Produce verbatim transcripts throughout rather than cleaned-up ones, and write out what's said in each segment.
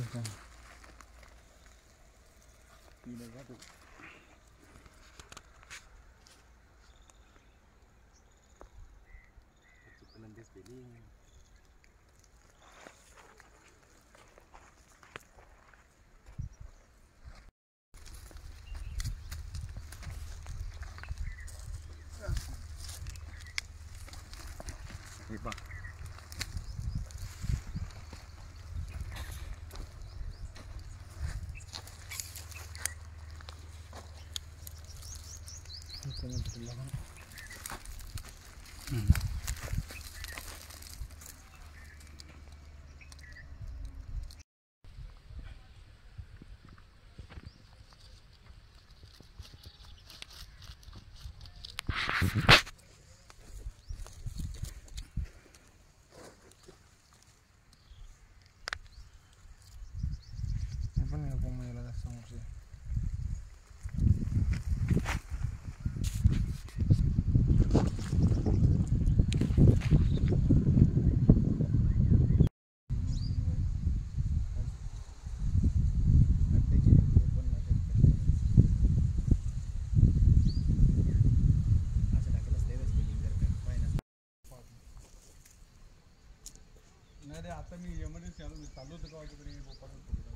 आता मी एमर्जन्सी आलो, मी चाललो होतो का तरी गोपाळ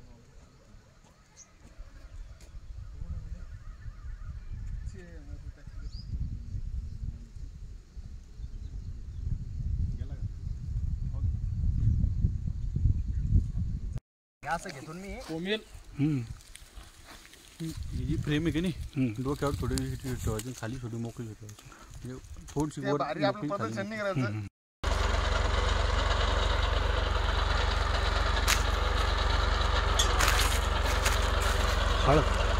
असं घेतो मी कोमेल. ही जी फ्रेम आहे की नाही डोक्यावर थोडी ठेवायची, खाली थोडी मोकळी ठेवायची, म्हणजे थोडीशी वर प्रदर्शन नाही करायचं. हळद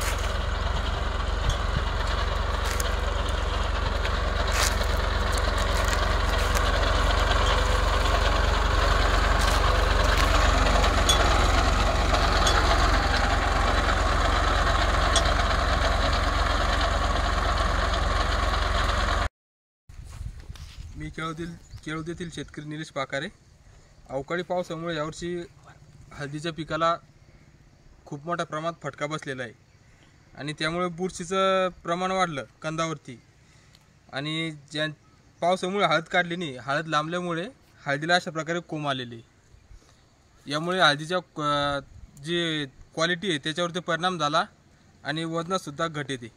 मी केळवतील केळवदेतील शेतकरी निलेश पाकारे. अवकाळी पावसामुळे यावर्षी हळदीच्या पिकाला खूप मोठ्या प्रमाणात फटका बसलेला आहे आणि त्यामुळे बुरशीचं प्रमाण वाढलं कंदावरती. आणि ज्या पावसामुळे हळद काढली नाही, हळद लांबल्यामुळे हळदीला अशा प्रकारे कोंब आलेली. यामुळे हळदीच्या जी क्वालिटी आहे त्याच्यावरती परिणाम झाला आणि वजनातसुद्धा घट येते.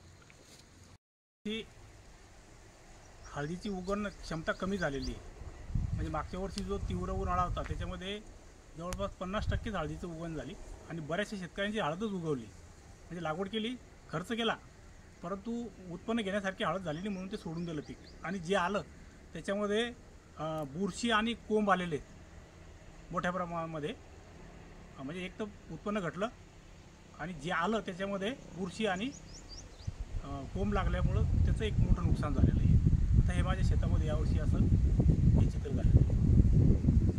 हळदीची उगवण क्षमता कमी झालेली आहे. म्हणजे मागच्या वर्षी जो तीव्र उन्हाळा होता त्याच्यामध्ये जवळपास पन्नास टक्केच हळदीचं उगवण झाली आणि बऱ्याचशा शेतकऱ्यांची हळदच उगवली. म्हणजे लागवड केली, खर्च केला, परंतु उत्पन्न घेण्यासारखी हळद झाली नाही म्हणून ते सोडून दिलं पीक. आणि जे आलं त्याच्यामध्ये बुरशी आणि कोंब आलेले आहेत मोठ्या प्रमाणामध्ये. म्हणजे एक तर उत्पन्न घटलं आणि जे आलं त्याच्यामध्ये बुरशी आणि कोंब लागल्यामुळं त्याचं एक मोठं नुकसान झालेलं आहे. आता हे माझ्या शेतामध्ये यावर्षी असं हे चित्र झालं.